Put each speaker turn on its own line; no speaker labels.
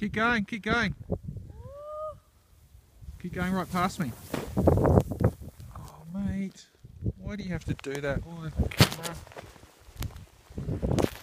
Keep going, keep going. Keep going right past me. Oh, mate. Why do you have to do that? Oh, the camera.